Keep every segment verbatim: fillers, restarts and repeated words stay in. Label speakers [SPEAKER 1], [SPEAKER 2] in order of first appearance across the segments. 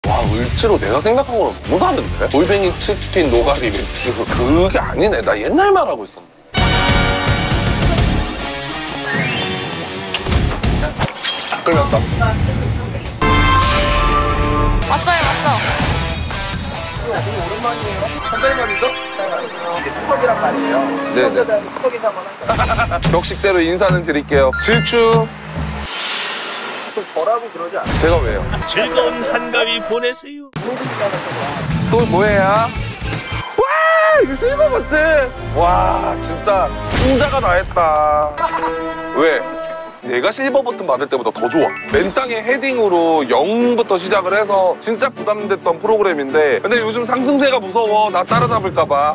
[SPEAKER 1] 와, 을지로 내가 생각한 거랑 너무 다른데? 골뱅이 치킨 노가리 맥주 그게 아니네. 나 옛날 말하고 있었네. 딱 끌렸다.
[SPEAKER 2] 왔어요, 왔어.
[SPEAKER 1] 너무 오랜만이에요. 한 달 만이죠?
[SPEAKER 3] 이게 추석이란 말이에요. 시청자들한테 추석 인사 한번 할까요?
[SPEAKER 1] 격식대로 인사는 드릴게요. 질주.
[SPEAKER 3] 좀 절하고 그러지 않아요?
[SPEAKER 1] 제가 왜요?
[SPEAKER 4] 즐거운 한가위 보내세요.
[SPEAKER 1] 또 뭐해요? 와! 이거 실버 버튼! 와, 진짜 풍자가 다 했다. 왜? 내가 실버 버튼 받을 때보다 더 좋아. 맨 땅에 헤딩으로 영부터 시작을 해서 진짜 부담됐던 프로그램인데 근데 요즘 상승세가 무서워. 나 따라잡을까 봐.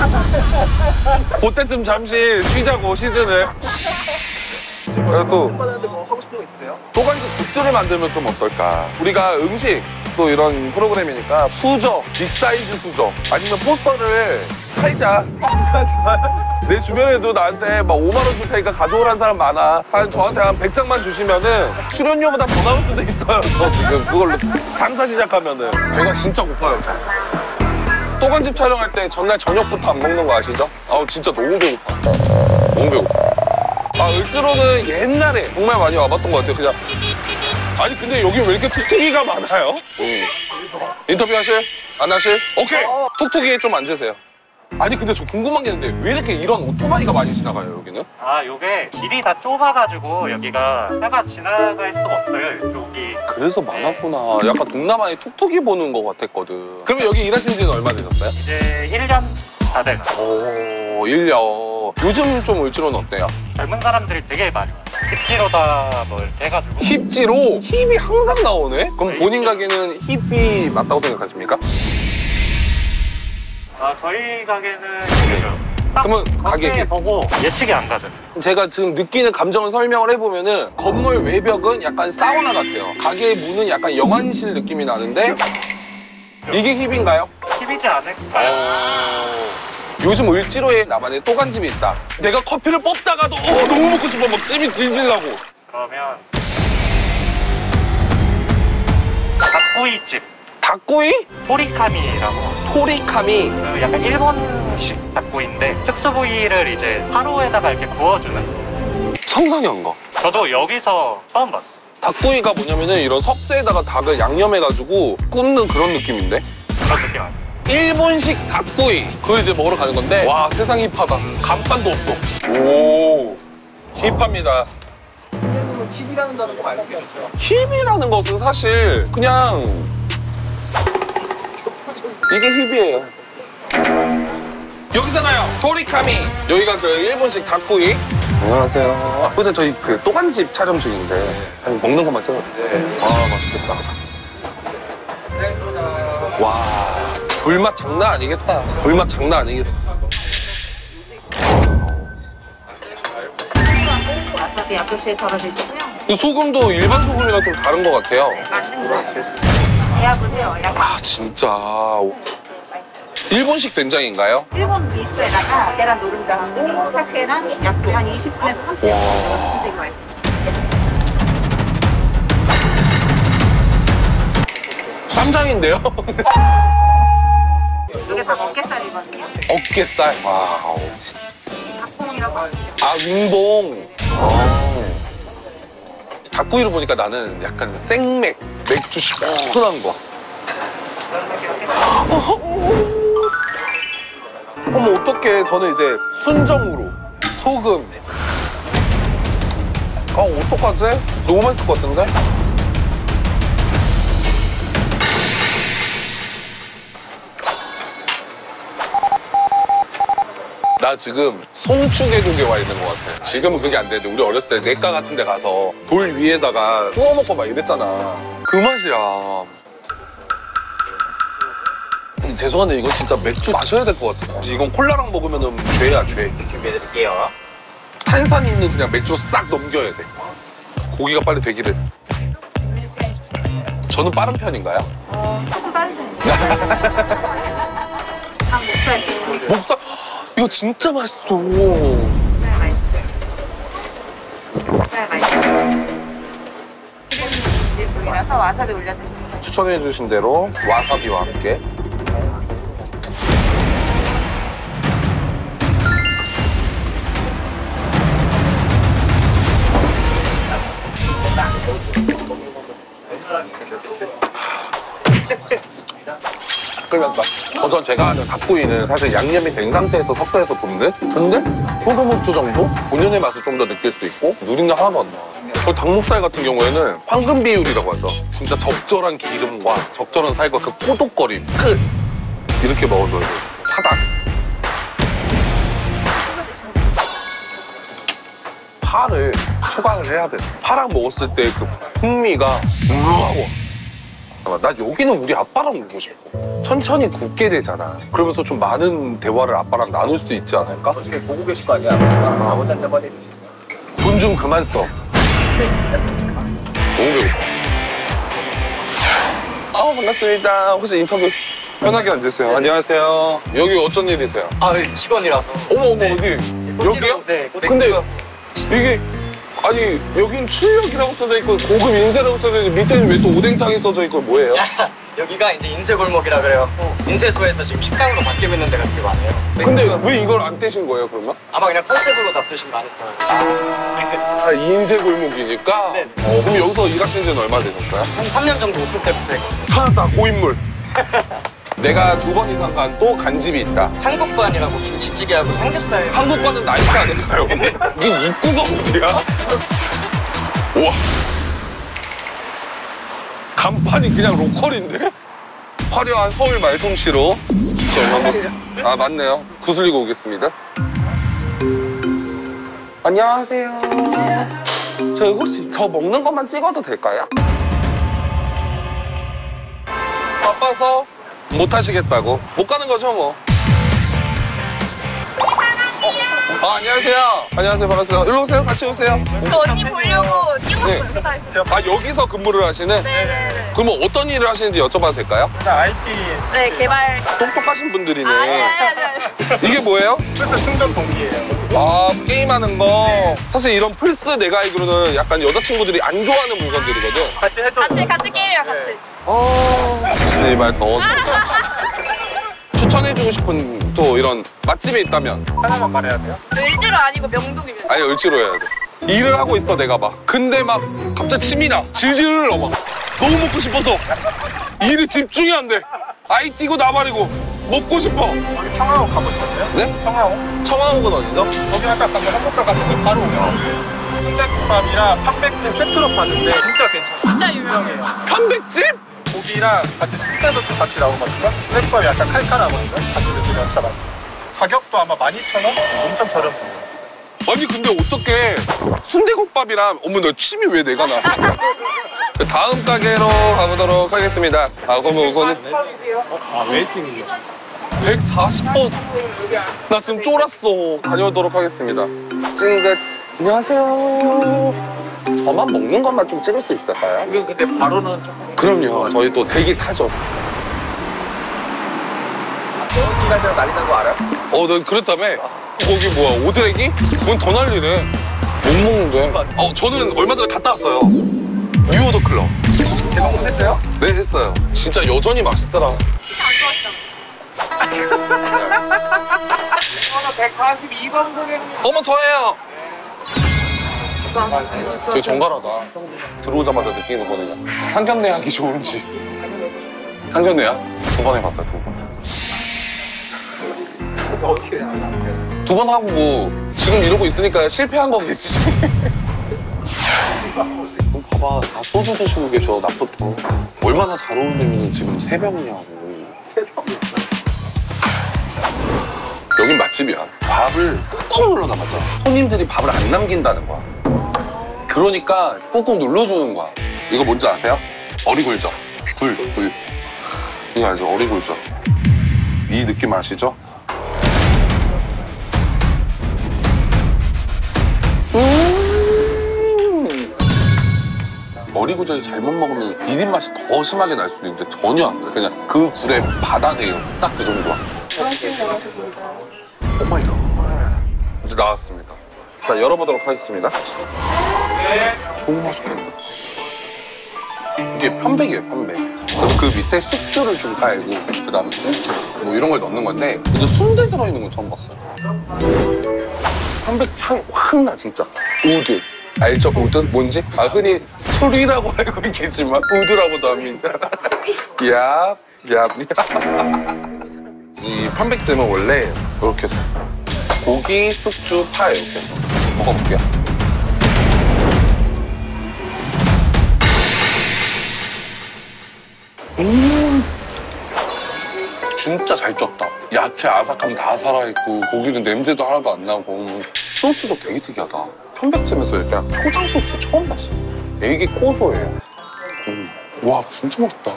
[SPEAKER 1] 그때쯤 잠시 쉬자고, 시즌을. 그래서 또
[SPEAKER 3] 받았는데 뭐 하고 싶은 거 있으세요?
[SPEAKER 1] 또간집 굿즈를 만들면 좀 어떨까? 우리가 음식 또 이런 프로그램이니까 수저, 빅사이즈 수저 아니면 포스터를 팔자. 내 주변에도 나한테 막 오만 원 줄 테니까 가져오라는 사람 많아. 한 저한테 한 백 장만 주시면은 출연료보다 더 나올 수도 있어요. 저 지금 그걸로 장사 시작하면은. 배가 진짜 고파요, 저. 또간집 촬영할 때 전날 저녁부터 안 먹는 거 아시죠? 아우 진짜 너무 배고파. 너무 배고파. 아, 을지로는 옛날에 정말 많이 와봤던 것 같아요, 그냥. 아니, 근데 여기 왜 이렇게 툭툭이가 많아요? 음. 인터뷰 하실? 안 하실? 오케이! 툭툭이에 좀 앉으세요. 아니, 근데 저 궁금한 게 있는데 왜 이렇게 이런 오토바이가 많이 지나가요, 여기는?
[SPEAKER 5] 아, 요게 길이 다 좁아가지고 여기가 차가 지나갈 수가 없어요, 이쪽이.
[SPEAKER 1] 그래서 많았구나. 약간 동남아에 툭툭이 보는 것 같았거든. 그러면 여기 일하신 지는 얼마 되셨어요?
[SPEAKER 5] 이제 일 년 다 돼가요.
[SPEAKER 1] 오, 일 년. 요즘 좀 을지로는 어때요?
[SPEAKER 5] 젊은 사람들이 되게 많이 와요. 힙지로다 뭐 이렇게 해가지고.
[SPEAKER 1] 힙지로? 힙이 항상 나오네? 그럼
[SPEAKER 5] 네,
[SPEAKER 1] 본인
[SPEAKER 5] 힙지.
[SPEAKER 1] 가게는 힙이 맞다고 생각하십니까?
[SPEAKER 5] 아, 저희 가게는 힙이죠. 딱
[SPEAKER 1] 그러면 가게
[SPEAKER 5] 가게
[SPEAKER 1] 힙.
[SPEAKER 5] 보고 예측이 안 가죠.
[SPEAKER 1] 제가 지금 느끼는 감정을 설명을 해보면은 건물 외벽은 약간 사우나 같아요. 가게의 문은 약간 영안실 느낌이 나는데 이게 힙인가요?
[SPEAKER 5] 힙이지 않을까요?
[SPEAKER 1] 요즘 을지로에 나만의 또간집이 있다. 내가 커피를 뽑다가도 어, 너무 먹고 싶어. 막 찜이 질질 나고.
[SPEAKER 5] 그러면 닭구이집
[SPEAKER 1] 닭구이?
[SPEAKER 5] 토리카미라고.
[SPEAKER 1] 토리카미.
[SPEAKER 5] 그 약간 일본식 닭구이인데 특수 부위를 이제 화로에다가 이렇게 구워주는.
[SPEAKER 1] 상상이 안 가.
[SPEAKER 5] 저도 여기서 처음 봤어.
[SPEAKER 1] 닭구이가 뭐냐면은 이런 석쇠에다가 닭을 양념해가지고 굽는 그런 느낌인데?
[SPEAKER 5] 그런 느낌 아니에요?
[SPEAKER 1] 일본식 닭구이. 그걸 이제 먹으러 가는 건데 와, 세상 힙하다. 간판도 없어. 오, 힙합니다.
[SPEAKER 3] 선생님은 힙이라는 단어가 많이 느껴졌어요.
[SPEAKER 1] 힙이라는 것은 사실 그냥 이게 힙이에요. 여기잖아요. 토리카미. 여기가 그 일본식 닭구이. 안녕하세요. 아, 그래서 저희 그 또간집 촬영 중인데 그냥 먹는 것만 찍어도 돼. 아, 맛있겠다. 와, 불맛 장난 아니겠다. 불맛 장난 아니겠어.
[SPEAKER 2] 와사비 약국시에 덜어드시고요.
[SPEAKER 1] 이 소금도 일반 소금이랑 좀 다른 것 같아요.
[SPEAKER 2] 만든 거. 예약은요, 약
[SPEAKER 1] 아, 진짜. 일본식 된장인가요?
[SPEAKER 2] 일본 미소에다가 계란 노른자하고 사케랑 약도 한 이십 분에서 삼십 분 정도 되게 맛있어요.
[SPEAKER 1] 쌈장인데요?
[SPEAKER 2] 이게 다 어깨살이거든요.
[SPEAKER 1] 어깨살. 와우.
[SPEAKER 2] 닭봉이라고 하시죠.
[SPEAKER 1] 아, 윙봉. 아. 닭구이를 보니까 나는 약간 생맥, 맥주 시원한 거. 어머, 어떡해. 저는 이제 순정으로 소금. 아, 어떡하지? 너무 맛있을 것 같은데? 나 지금 송추계곡에 와 있는 것 같아. 지금은 그게 안 되는데 우리 어렸을 때 냇가 같은 데 가서 돌 위에다가 구워 먹고 막 이랬잖아. 그 맛이야. 음, 죄송한데 이거 진짜 맥주 마셔야 될 것 같아. 이건 콜라랑 먹으면 죄야, 죄.
[SPEAKER 5] 준비해드릴게요.
[SPEAKER 1] 탄산 있는 그냥 맥주로 싹 넘겨야 돼. 고기가 빨리 되기를. 저는 빠른 편인가요?
[SPEAKER 2] 어, 조금 빠른 편이죠. 닭 목살.
[SPEAKER 1] 목살, 이거 진짜 맛있어.
[SPEAKER 2] 네, 맛있어요. 네, 맛있어요. 일본 부위라서 와사비 올려드릴게요.
[SPEAKER 1] 추천해주신 대로 와사비와 함께. 끓였다. 우선 제가 아는 닭구이는 사실 양념이 된 상태에서 석쇠에서 굽는? 근데 소금, 후추 정도? 본연의 맛을 좀 더 느낄 수 있고 누린내 하나도 안 나. 저 닭목살 같은 경우에는 황금 비율이라고 하죠. 진짜 적절한 기름과 적절한 살과 그 꼬독거림 끝! 이렇게 먹어줘야 돼요. 타닥. 파를 추가를 해야 돼. 파랑 먹었을 때 그 풍미가 우하고. 나 여기는 우리 아빠랑 먹고 싶어. 천천히 굽게 되잖아. 그러면서 좀 많은 대화를 아빠랑 나눌 수 있지 않을까?
[SPEAKER 3] 어떻게 보고 계실 거 아니야? 아무한테 한번 해주시겠어요?
[SPEAKER 1] 돈 좀 그만 써. 너무 배고파. 아 반갑습니다. 혹시 인터뷰 편하게 앉으세요. 안녕하세요. 여기 어쩐 일이세요?
[SPEAKER 5] 아, 직원이라서.
[SPEAKER 1] 어머 어머 어디? 여기요?
[SPEAKER 5] 네.
[SPEAKER 1] 근데 이게 아니 여긴 출력이라고 써져 있고 고급 인쇄라고 써져 있고 밑에는 왜 또 오뎅탕이 써져 있고 뭐예요?
[SPEAKER 5] 여기가 이제 인쇄골목이라 그래갖고 인쇄소에서 지금 식당으로 바뀌고 있는 데가 되게 많아요.
[SPEAKER 1] 근데 왜 이걸 안 떼신 거예요 그러면?
[SPEAKER 5] 아마 그냥 컨셉으로 납두신 거 아닐까.
[SPEAKER 1] 아, 인쇄 골목이니까?
[SPEAKER 5] 네.
[SPEAKER 1] 어, 그럼 여기서 일하신 지는 얼마 되셨어요?
[SPEAKER 5] 한 삼 년 정도 오픈 때부터 했거든요.
[SPEAKER 1] 찾았다 고인물. 내가 두 번 이상 간 또 간집이 있다.
[SPEAKER 5] 한국관이라고 김치찌개하고 삼겹살.
[SPEAKER 1] 한국과는 나이트 아닐까요? 근데 이게 입구가 어디야? 우와. 간판이 그냥 로컬인데? 화려한 서울 말솜씨로. 저 한번- 아 맞네요. 구슬리고 오겠습니다. 안녕하세요. 저 혹시 저 먹는 것만 찍어도 될까요? 바빠서 못 하시겠다고. 못 가는 거죠 뭐. 어, 아, 안녕하세요. 안녕하세요. 반갑습니다. 일로 오세요. 같이 오세요.
[SPEAKER 6] 저 언니 보려고
[SPEAKER 1] 네.
[SPEAKER 6] 뛰었어요, 회사에서.
[SPEAKER 1] 아, 여기서 근무를 하시는?
[SPEAKER 6] 네네네.
[SPEAKER 1] 그러면 어떤 일을 하시는지 여쭤봐도 될까요?
[SPEAKER 6] 네, 개발.
[SPEAKER 1] 똑똑하신 분들이네.
[SPEAKER 6] 아니, 아니, 아니, 아니.
[SPEAKER 1] 이게 뭐예요?
[SPEAKER 5] 플스 충전 동기예요.
[SPEAKER 1] 아, 게임하는 거. 사실 이런 플스 내가 알기로는 약간 여자친구들이 안 좋아하는 물건들이거든.
[SPEAKER 5] 같이 해도
[SPEAKER 6] 같이, 같이 게임이랑 같이.
[SPEAKER 1] 어, 씨발 더워서. 추천해주고 싶은 또 이런 맛집이 있다면?
[SPEAKER 5] 하나만 말해야 돼요?
[SPEAKER 6] 을지로 아니고 명동입니다.
[SPEAKER 1] 아예 을지로 해야 돼. 일을 하고 있어 내가 막. 근데 막 갑자기 침이 나. 질질 흘러 막. 너무 먹고 싶어서. 일에 집중이 안 돼. 아이 뛰고 나발이고 먹고 싶어.
[SPEAKER 5] 여기 청하호 가보셨어요?
[SPEAKER 1] 네?
[SPEAKER 5] 청하호?
[SPEAKER 1] 청아옥은 어디죠?
[SPEAKER 5] 거기 아까 방금 한국घर 갔는데 바로 오면 순대국밥이랑 판백찜 세트로 파는데 진짜 괜찮아요.
[SPEAKER 6] 진짜 유명해요.
[SPEAKER 1] 편백찜?
[SPEAKER 5] 고기랑 같이 순대도 좀 같이 나오거든요. 순대국밥이 약간 칼칼하거든요. 같이 드시면 진짜 맛있어요. 가격도 아마 만 이천 원? 엄청 저렴해요.
[SPEAKER 1] 아니 근데 어떻게 순대국밥이랑 어머 너 침이 왜 내가 나? 다음 가게로 가보도록 하겠습니다. 아 그러면 우선
[SPEAKER 5] 아, 웨이팅이요?
[SPEAKER 1] 백사십 번. 나 지금 쫄았어. 다녀오도록 하겠습니다. 찡긋. 안녕하세요. 저만 먹는 것만 좀 찍을 수 있을까요?
[SPEAKER 5] 이거 근데 바로는 조금
[SPEAKER 1] 그럼요. 저희 또 대기 타죠.
[SPEAKER 3] 순간대로 난리 난 거 알아요?
[SPEAKER 1] 어, 너 그랬다며? 거기 뭐야, 오드레기? 그건 더 난리네. 못 먹는데. 어, 저는 얼마 전에 갔다 왔어요. 뉴오더 클럽.
[SPEAKER 3] 재방문 했어요?
[SPEAKER 1] 네, 했어요. 진짜 여전히 맛있더라.
[SPEAKER 5] 백사십이 번 고객님.
[SPEAKER 1] 어머, 저예요. 되게 정갈하다. 들어오자마자 느끼는 거거든요. 상견례 하기 좋은지. 상견례야? 두 번 해봤어요, 두 번.
[SPEAKER 3] 어떻게 해요?
[SPEAKER 1] 두 번 하고 뭐 지금 이러고 있으니까 실패한 거겠지. 그럼 봐봐, 다 소주 드시고 계셔, 낮부터. 얼마나 잘 어울리면 지금 세 병이냐고.
[SPEAKER 3] 세 병.
[SPEAKER 1] 여긴 맛집이야. 밥을 꾹꾹 눌러 남았어. 손님들이 밥을 안 남긴다는 거야. 그러니까 꾹꾹 눌러주는 거야. 이거 뭔지 아세요? 어리굴젓. 굴, 굴. 이거 알죠? 어리굴젓. 이 느낌 아시죠? 음 어리굴젓이 잘못 먹으면 비린 맛이 더 심하게 날 수도 있는데 전혀 안 그래. 그냥 그 굴에 받아내요. 딱 그 정도야. 오마이갓. 이제 나왔습니다. 자, 열어보도록 하겠습니다. 너무 맛있겠다. 이게 편백이에요, 편백. 그럼 그 밑에 숙주를 좀 깔고 그 다음에 김치 뭐 이런 걸 넣는 건데 근데 순대 들어있는 건 처음 봤어요. 편백 향이 확 나 진짜. 우드 알죠? 우드? 뭔지? 아 흔히 소리라고 알고 있겠지만 우드라고도 합니다. 야, 야, 이 편백찜은 원래 이렇게 해서 고기, 숙주, 파 이렇게 해서 먹어볼게요. 음, 진짜 잘 쪘다. 야채 아삭함 다 살아있고 고기는 냄새도 하나도 안 나고 소스도 되게 특이하다. 편백찜에서 일단 초장 소스 처음 봤어. 되게 고소해요. 음. 와 진짜 맛있다.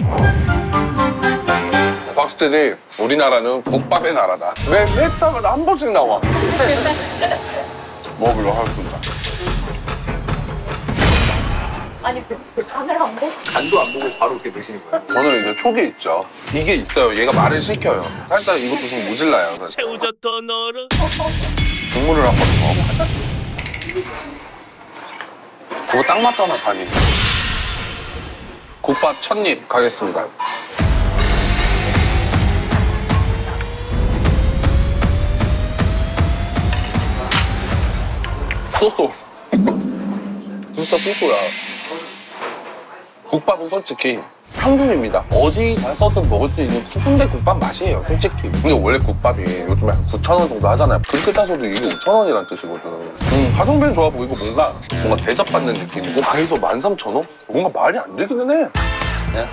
[SPEAKER 1] 확실히 우리나라는 국밥의 나라다. 왜 회차마다 한 번씩 나와. 먹으려고 하겠습니다.
[SPEAKER 6] 아니 그 카메라 안 보?
[SPEAKER 3] 간도 안 보고 바로 이렇게 드시는 거예요?
[SPEAKER 1] 저는 이제 촉이 있죠. 이게 있어요. 얘가 말을 시켜요. 살짝 이것도 좀 모질라요. 그래서
[SPEAKER 4] 새우젓 더 넣어라.
[SPEAKER 1] 국물을 한번 더. 그거 딱 맞잖아, 간이. 국밥 첫 입 가겠습니다. 쏘쏘. 진짜 쏘쏘야. 국밥은 솔직히 평균입니다. 어디 가서든 먹을 수 있는 순대 국밥 맛이에요, 솔직히. 근데 원래 국밥이 요즘에 한 구천 원 정도 하잖아요. 그렇게 따서도 이게 오천 원이라는 뜻이거든. 음, 가성비는 좋아 보이고 뭔가 뭔가 대접받는 느낌이고 가해서 만 삼천 원? 뭔가 말이 안 되기는 해. 네.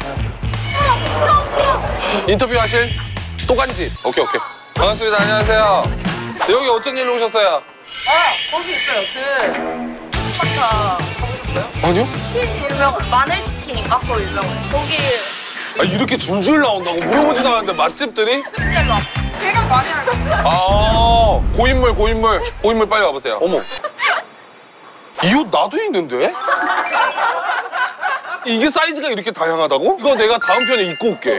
[SPEAKER 1] 인터뷰 하실 또간집. 오케이, 오케이. 반갑습니다. 안녕하세요. 여기 어쩐 일로 오셨어요?
[SPEAKER 6] 아 거기 있어요. 그 아까 가보셨어요?
[SPEAKER 1] 아니요?
[SPEAKER 6] 유명 마늘치킨인가? 그거 유명해. 거기
[SPEAKER 1] 아, 이렇게 줄줄 나온다고 물어보지도 않았는데 맛집들이?
[SPEAKER 6] 실제로 배가 많이 알았어요.
[SPEAKER 1] 아, 고인물, 고인물. 고인물 빨리 와보세요. 어머. 이 옷 나도 있는데? 이게 사이즈가 이렇게 다양하다고? 이거 내가 다음 편에 입고 올게.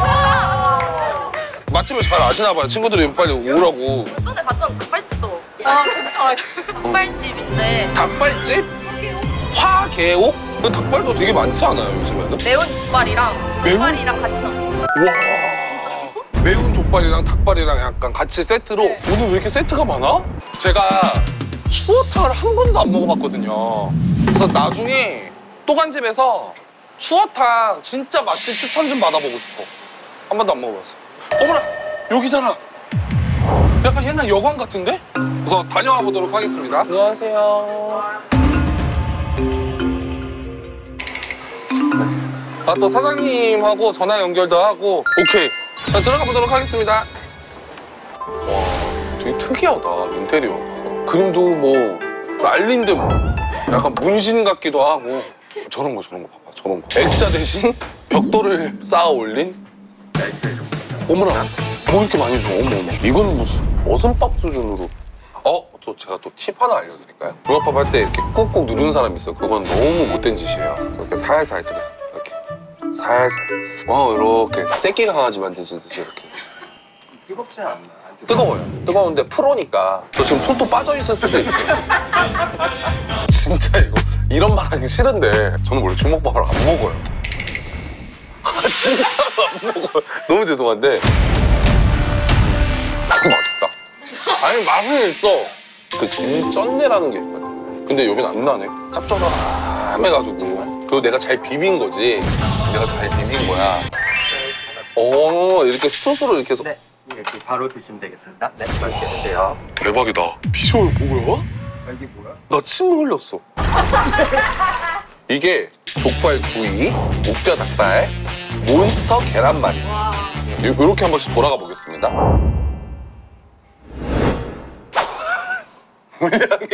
[SPEAKER 1] 맛집을 잘 아시나 봐요. 친구들이 빨리 오라고.
[SPEAKER 6] 전에 갔던 닭발집도 아 진짜 맛있어. 닭발집인데
[SPEAKER 1] 닭발집? 화개옥? 그 닭발도 되게 많지 않아요, 요즘에는?
[SPEAKER 6] 매운 족발이랑
[SPEAKER 1] 매운?
[SPEAKER 6] 족발이랑 같이 넣어.
[SPEAKER 1] 와. 매운 족발이랑 닭발이랑 약간 같이 세트로
[SPEAKER 6] 네.
[SPEAKER 1] 오늘 왜 이렇게 세트가 많아? 제가 추어탕을 한 번도 안 먹어봤거든요. 그래서 나중에 또간집에서 추어탕 진짜 맛집 추천 좀 받아보고 싶어. 한 번도 안 먹어봤어. 어머나! 여기잖아! 약간 옛날 여관 같은데? 그래서 다녀와 보도록 하겠습니다. 안녕하세요. 아, 또 사장님하고 전화 연결도 하고. 오케이. 자, 들어가 보도록 하겠습니다. 와, 되게 특이하다, 인테리어. 그림도 뭐, 난린데 뭐, 약간 문신 같기도 하고. 저런 거, 저런 거 봐봐, 저런 거. 액자 대신 벽돌을 쌓아 올린? 어머나, 뭐 이렇게 많이 줘, 어머, 어머. 이거는 무슨 어선밥 수준으로. 어? 저 제가 또 팁 하나 알려드릴까요? 붕어밥 할 때 이렇게 꾹꾹 누르는 사람이 있어요. 그건 너무 못된 짓이에요. 그래서 이렇게 살살 들어. 이렇게. 살살. 와, 이렇게. 새끼 강아지 만드듯이 이렇게.
[SPEAKER 3] 뜨겁지 않나?
[SPEAKER 1] 뜨거워요. 뜨거운데 프로니까. 저 지금 손도 빠져있을 수도 있어요. 진짜 이거. 이런 말 하기 싫은데. 저는 원래 주먹밥을 안 먹어요. 아, 진짜로 안 먹어요. 너무 죄송한데. 너무 맛있다. 아니, 맛은 있어. 그 김쩐내라는 게 있거든. 근데 여긴 안 나네. 짭조름해가지고. 그리고 내가 잘 비빈 거지. 내가 잘 비빈 거야. 어, 이렇게 스스로 이렇게 해서.
[SPEAKER 3] 네, 이렇게 바로 드시면 되겠습니다. 네, 맛있게 드세요.
[SPEAKER 1] 대박이다. 비주얼 뭐야?
[SPEAKER 3] 아, 이게 뭐야?
[SPEAKER 1] 나 침 흘렸어. 이게 족발 구이, 목뼈 닭발, 몬스터 계란말이. 이렇게 한 번씩 돌아가 보겠습니다. 물량이.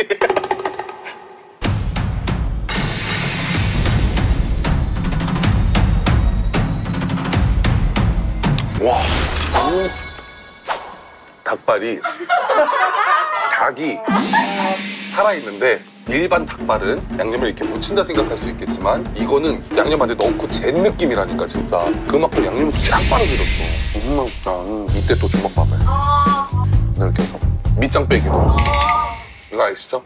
[SPEAKER 1] 와, 닭발이 닭이 살아있는데 일반 닭발은 양념을 이렇게 묻힌다 생각할 수 있겠지만 이거는 양념 안에 넣고 잰 느낌이라니까 진짜 그만큼 양념이 쫙 빨아들였어. 정말 진짜 음, 이때 또 주먹밥을 이렇게 해서 밑장 빼기로. 이거 아시죠?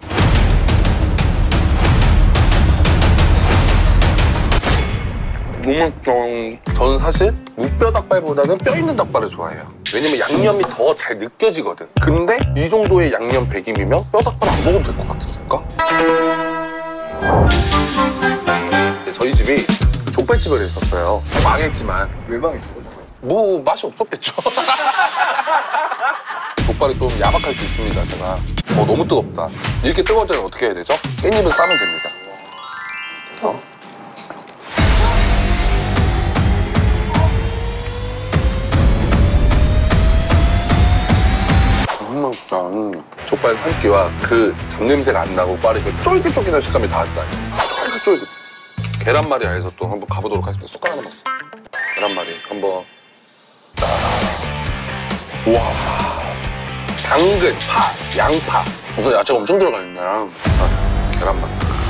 [SPEAKER 1] 너무 맛있어. 저는 사실 무뼈 닭발보다는 뼈 있는 닭발을 좋아해요. 왜냐면 양념이 더 잘 느껴지거든. 근데 이 정도의 양념 배김이면 뼈 닭발 안 먹어도 될 것 같은 생각? 저희 집이 족발집을 했었어요. 망했지만.
[SPEAKER 3] 왜 망했어요?
[SPEAKER 1] 뭐 맛이 없었겠죠. 족발이 좀 야박할 수 있습니다, 제가. 어, 너무 뜨겁다. 이렇게 뜨거울 때는 어떻게 해야 되죠? 깻잎을 싸면 됩니다. 어. 너무 맛있다. 족발 삼기와 그 잡냄새가 안 나고 빠르게 쫄깃쫄깃한 식감이 닿았다. 쫄깃쫄깃. 계란말이야에서 또 한번 가보도록 하겠습니다. 숟가락 하나 넣었어. 계란말이 한번. 와, 당근, 파, 양파. 우선 야채가 엄청 들어가 있네. 아, 계란말이.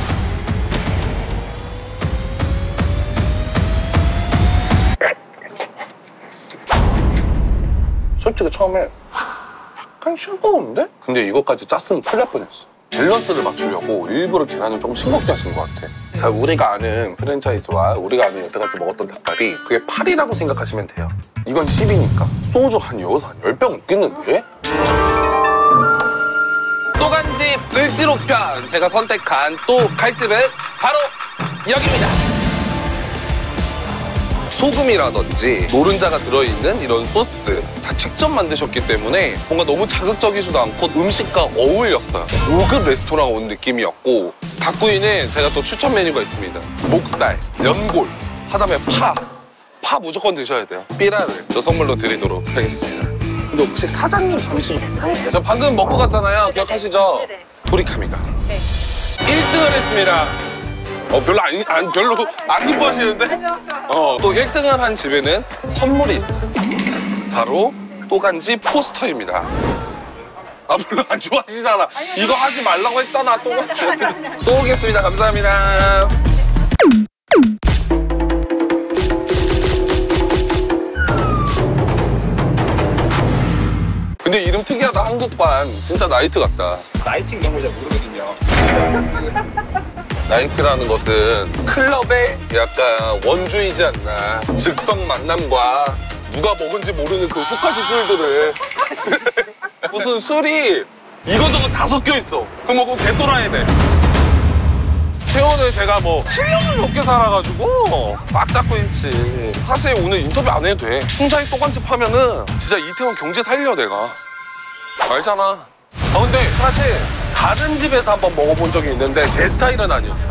[SPEAKER 1] 솔직히 처음에 약간 싱거운데? 근데 이것까지 짰으면 큰일 날 뻔했어. 밸런스를 맞추려고 일부러 계란을 조금 싱겁게 하신 것 같아. 자, 우리가 아는 프랜차이즈와 우리가 아는 여태까지 먹었던 닭발이 그게 팔이라고 생각하시면 돼요. 이건 십이니까 소주 한 여섯, 한 열 병 먹겠는데? 또 간집 을지로편 제가 선택한 또 갈집은 바로 여기입니다. 소금이라든지 노른자가 들어있는 이런 소스 다 직접 만드셨기 때문에 뭔가 너무 자극적이지도 않고 음식과 어울렸어요. 고급 레스토랑 온 느낌이었고 닭구이는 제가 또 추천 메뉴가 있습니다. 목살, 연골, 하다음에 파. 파 무조건 드셔야 돼요. 삐라를 저 선물로 드리도록 하겠습니다. 근데 혹시 사장님 잠시 저 방금 먹고 갔잖아요. 기억하시죠?
[SPEAKER 2] 네네.
[SPEAKER 1] 도리카미가
[SPEAKER 2] 네.
[SPEAKER 1] 일 등을 했습니다. 어 별로 안, 안 별로 안 기뻐하시는데? 어, 또 일 등을 한 집에는 선물이 있어요. 바로 또간지 포스터입니다. 아 별로 안 좋아하시잖아. 이거 하지 말라고 했잖아. 또, 또 오겠습니다. 감사합니다. 근데 이름 특이하다. 한국반. 진짜 나이트 같다.
[SPEAKER 5] 나이팅 이런 거 잘 모르거든요.
[SPEAKER 1] 나이트라는 것은 클럽의 약간 원주이지 않나. 즉석 만남과 누가 먹은지 모르는 그 후카시 술들을 무슨 술이 이거저거 다 섞여 있어. 그럼 뭐 그거 개또라야 돼. 태원을 제가 뭐 칠 년을 넘게 살아가지고 막 잡고 있지. 사실 오늘 인터뷰 안 해도 돼. 풍사이 또간집 하면은 진짜 이태원 경제 살려 내가. 알잖아. 아 근데 사실 다른 집에서 한번 먹어본 적이 있는데 제 스타일은 아니었어.